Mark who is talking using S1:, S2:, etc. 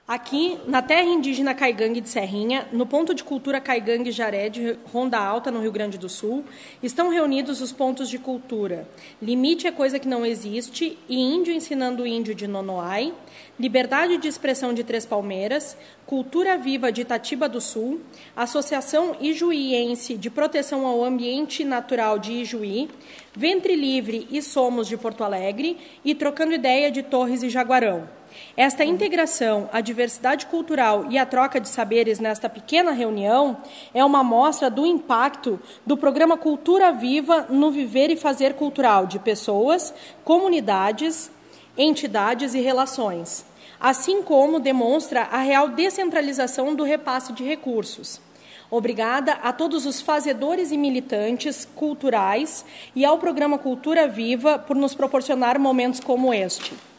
S1: Aqui, na terra indígena Caigangue de Serrinha, no ponto de cultura Caigangue Jaré de Ronda Alta, no Rio Grande do Sul, estão reunidos os pontos de cultura Limite é Coisa que Não Existe e Índio Ensinando Índio de Nonoai, Liberdade de Expressão de Três Palmeiras, Cultura Viva de Itatiba do Sul, Associação Ijuiense de Proteção ao Ambiente Natural de Ijuí, Ventre Livre e Somos de Porto Alegre e Trocando Ideia de Torres e Jaguarão. Esta integração, a diversidade cultural e a troca de saberes nesta pequena reunião é uma amostra do impacto do programa Cultura Viva no viver e fazer cultural de pessoas, comunidades, entidades e relações, assim como demonstra a real descentralização do repasse de recursos. Obrigada a todos os fazedores e militantes culturais e ao programa Cultura Viva por nos proporcionar momentos como este.